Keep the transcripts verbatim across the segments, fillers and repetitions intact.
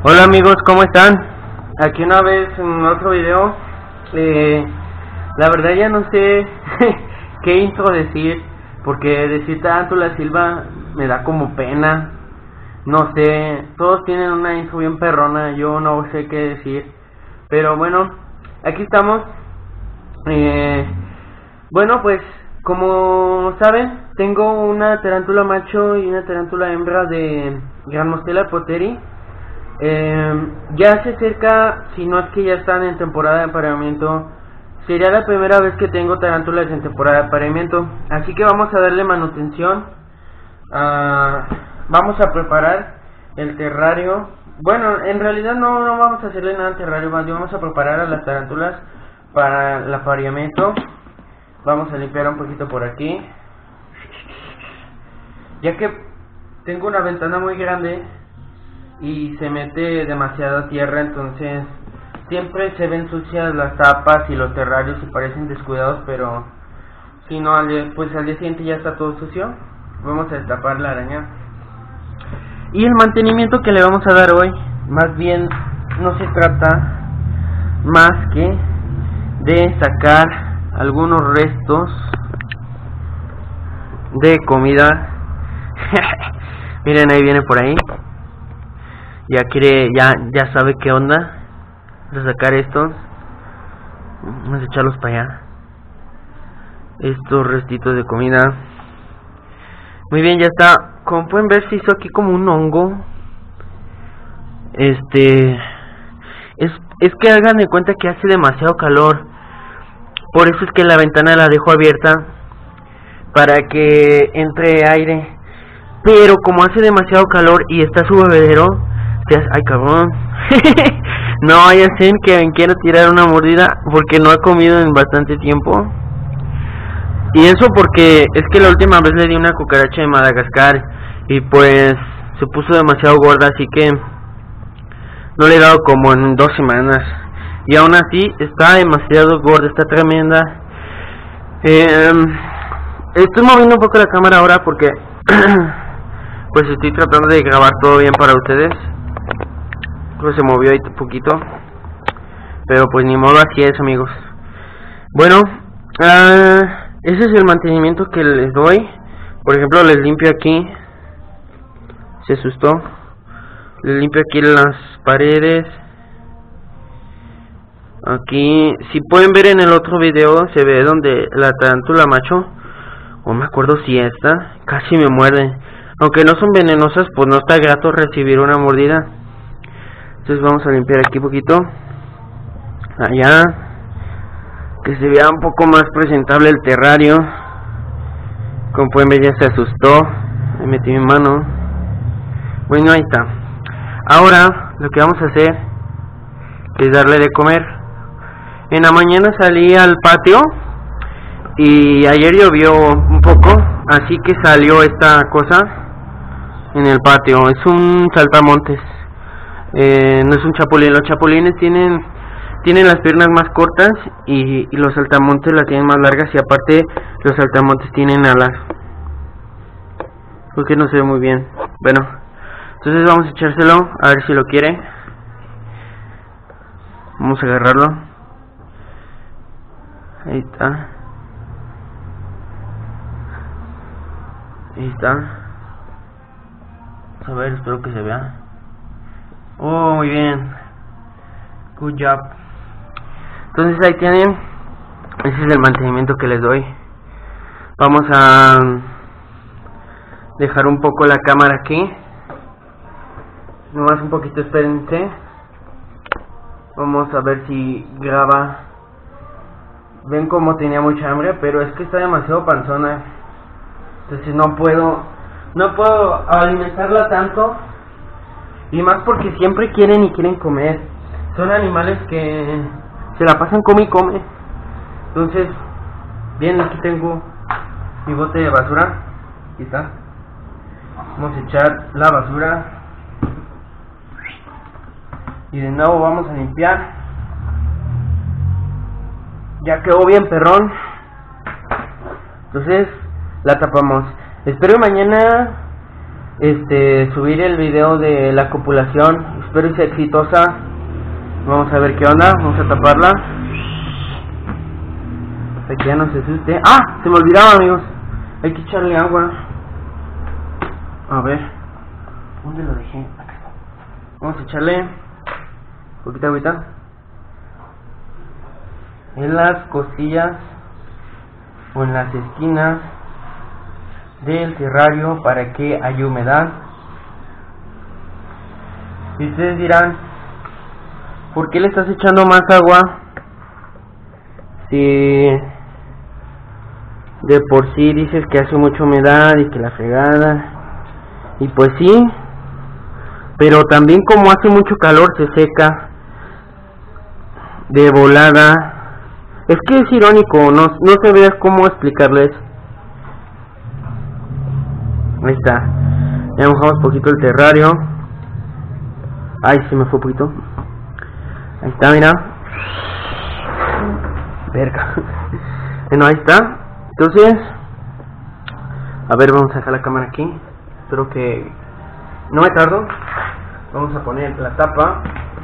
Hola amigos, ¿cómo están? Aquí una vez en otro video. eh, La verdad ya no sé qué intro decir, porque decir Tarántula Silva me da como pena. No sé, todos tienen una intro bien perrona, yo no sé qué decir. Pero bueno, aquí estamos. eh, Bueno, pues como saben, tengo una tarántula macho y una tarántula hembra de Gramostela poteri. Eh, ya se acerca, si no es que ya están en temporada de apareamiento. Sería la primera vez que tengo tarántulas en temporada de apareamiento, así que vamos a darle manutención. uh, Vamos a preparar el terrario. Bueno, en realidad no, no vamos a hacerle nada al terrario, más bien vamos a preparar a las tarántulas para el apareamiento. Vamos a limpiar un poquito por aquí, ya que tengo una ventana muy grande y se mete demasiada tierra, entonces siempre se ven sucias las tapas y los terrarios y parecen descuidados, pero si no, al, pues al día siguiente ya está todo sucio. Vamos a destapar la araña. Y el mantenimiento que le vamos a dar hoy, más bien no se trata más que de sacar algunos restos de comida. Miren, ahí viene por ahí. Ya quiere, ya, ya sabe qué onda. Vamos a sacar estos. Vamos a echarlos para allá. Estos restitos de comida. Muy bien, ya está. Como pueden ver, se hizo aquí como un hongo. Este es, es que hagan de cuenta que hace demasiado calor. Por eso es que la ventana la dejo abierta, para que entre aire. Pero como hace demasiado calor y está su bebedero, ay cabrón. No, ya sé que me quiero tirar una mordida porque no ha comido en bastante tiempo. Y eso porque es que la última vez le di una cucaracha de Madagascar y pues se puso demasiado gorda, así que no le he dado como en dos semanas. Y aún así está demasiado gorda, está tremenda. eh, Estoy moviendo un poco la cámara ahora porque pues estoy tratando de grabar todo bien para ustedes. Pues se movió ahí un poquito, pero pues ni modo, así es amigos. Bueno, uh, ese es el mantenimiento que les doy. Por ejemplo, les limpio aquí. Se asustó. Les limpio aquí las paredes. Aquí, si pueden ver en el otro video, se ve donde la tarántula macho, o me acuerdo si esta, casi me muerde. Aunque no son venenosas, pues no está grato recibir una mordida. Entonces vamos a limpiar aquí un poquito. Allá, que se vea un poco más presentable el terrario. Como pueden ver, ya se asustó. Me metí mi mano. Bueno, ahí está. Ahora lo que vamos a hacer es darle de comer. En la mañana salí al patio y ayer llovió un poco, así que salió esta cosa en el patio. Es un saltamontes. Eh, no es un chapulín. Los chapulines tienen tienen las piernas más cortas y, y los saltamontes las tienen más largas, y aparte los saltamontes tienen alas, porque no se ve muy bien. Bueno, entonces vamos a echárselo a ver si lo quiere. Vamos a agarrarlo. Ahí está. Ahí está. A ver, espero que se vea. Oh, muy bien. Good job. Entonces ahí tienen. Ese es el mantenimiento que les doy. Vamos a dejar un poco la cámara aquí. Nomás un poquito, espérense. Vamos a ver si graba. Ven como tenía mucha hambre, pero es que está demasiado panzona. Entonces no puedo No puedo alimentarla tanto. Y más porque siempre quieren y quieren comer. Son animales que se la pasan come y come. Entonces, bien, aquí tengo mi bote de basura. Aquí está. Vamos a echar la basura. Y de nuevo vamos a limpiar. Ya quedó bien perrón. Entonces, la tapamos. Espero mañana este subir el video de la copulación. espero que sea exitosa. Vamos a ver qué onda. Vamos a taparla para que ya no se asuste. ¡Ah! Se me olvidaba, amigos. Hay que echarle agua. A ver, ¿dónde lo dejé? Acá está. Vamos a echarle poquita agüita en las costillas o en las esquinas del terrario para que haya humedad. Y ustedes dirán, ¿por qué le estás echando más agua si de por sí dices que hace mucha humedad y que la fregada? Y pues sí, pero también como hace mucho calor se seca de volada. Es que es irónico, no, no sabría cómo explicarles. Ahí está, ya mojamos poquito el terrario. Ay, se me fue un poquito. Ahí está, mira. Verga. Bueno, ahí está. Entonces, a ver, vamos a dejar la cámara aquí. Espero que no me tardo. Vamos a poner la tapa.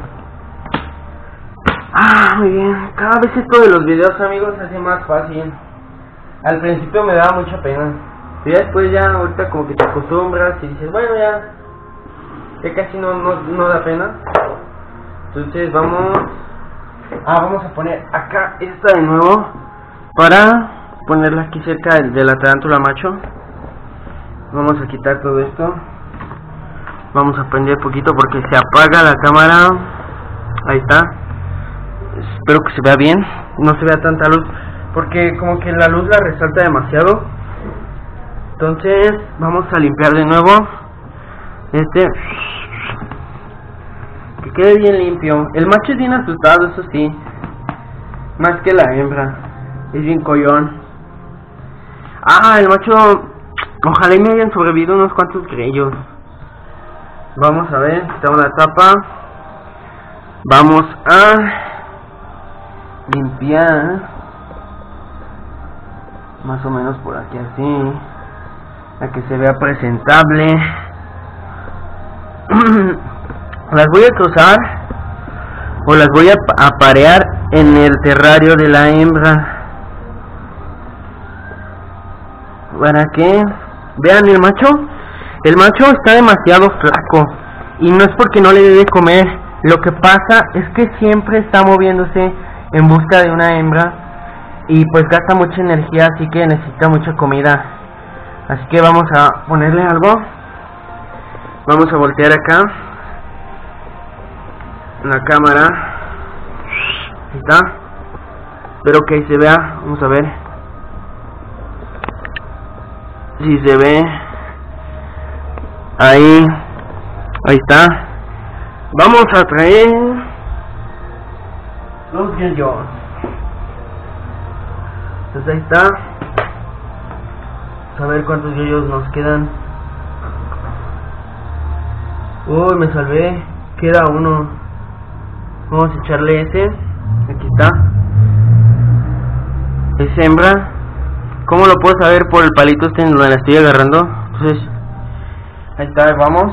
Ah, muy bien. Cada vez esto de los videos, amigos, se hace más fácil. Al principio me daba mucha pena, pero ya después ya ahorita como que te acostumbras y dices, bueno, ya que casi no, no, no da pena. Entonces vamos ah, vamos a poner acá esta de nuevo para ponerla aquí cerca de, de la tarántula macho. Vamos a quitar todo esto. Vamos a prender poquito porque se apaga la cámara. Ahí está. Espero que se vea bien, no se vea tanta luz porque como que la luz la resalta demasiado. Entonces vamos a limpiar de nuevo este, que quede bien limpio. El macho es bien asustado, eso sí, más que la hembra, es bien collón. Ah, el macho, ojalá y me hayan sobrevivido unos cuantos grillos. Vamos a ver, quitamos la tapa. Vamos a limpiar más o menos por aquí así, para que se vea presentable. Las voy a cruzar o las voy a aparear en el terrario de la hembra para que vean el macho. El macho está demasiado flaco y no es porque no le debe comer. Lo que pasa es que siempre está moviéndose en busca de una hembra y pues gasta mucha energía, así que necesita mucha comida. Así que vamos a ponerle algo. Vamos a voltear acá en la cámara. Ahí está. Espero que ahí se vea. Vamos a ver si se ve. Ahí. Ahí está. Vamos a traer los grillos. Entonces ahí está. Vamos a ver cuántos grillos nos quedan. Uy, me salvé. Queda uno. Vamos a echarle ese. Aquí está. Es hembra. ¿Cómo lo puedo saber? Por el palito este en donde la estoy agarrando. Entonces, ahí está, vamos.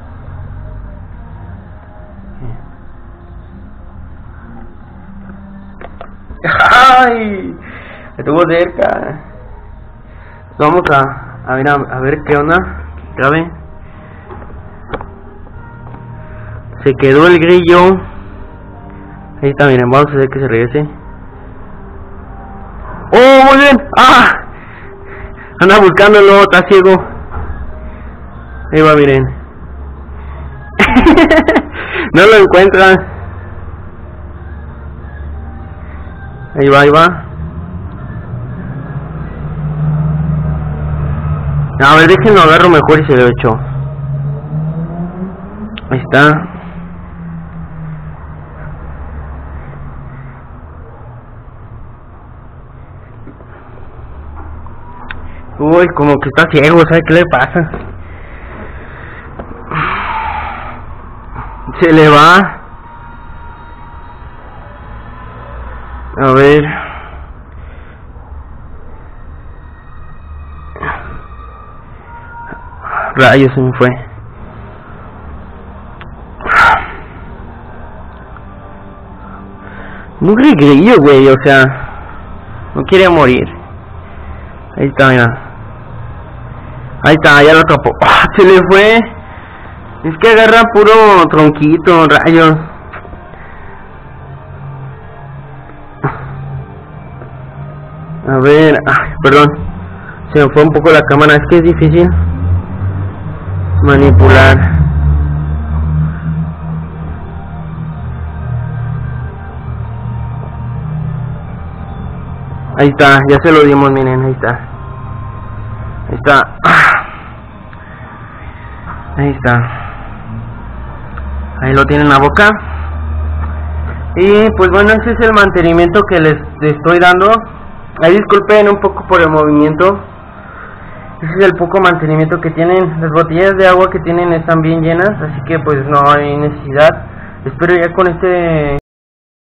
¡Ay! Estuvo cerca. Vamos a, a ver a, a ver qué onda. Grabe. Se quedó el grillo. Ahí está, miren, vamos a hacer que se regrese. ¡Oh, muy bien! ¡Ah! Anda buscándolo, está ciego. Ahí va, miren. No lo encuentra. Ahí va, ahí va. A ver, déjenlo agarro mejor y se lo echo. Ahí está. Uy, como que está ciego, ¿sabe qué le pasa? Se le va. A ver. Rayos, se me fue. Un grillo, güey, o sea, no quiere morir. Ahí está, mira. Ahí está, ya lo atrapó. ¡Ah, se le fue! Es que agarra puro tronquito, rayos. A ver, ay, perdón. Se me fue un poco la cámara, es que es difícil manipular. Ahí está, ya se lo dimos, miren, ahí está. Ahí está. Ahí está. Ahí lo tienen en la boca. Y pues bueno, ese es el mantenimiento que les, les estoy dando. Ahí disculpen un poco por el movimiento. Ese es el poco mantenimiento que tienen. Las botellas de agua que tienen están bien llenas, así que pues no hay necesidad. Espero ya con este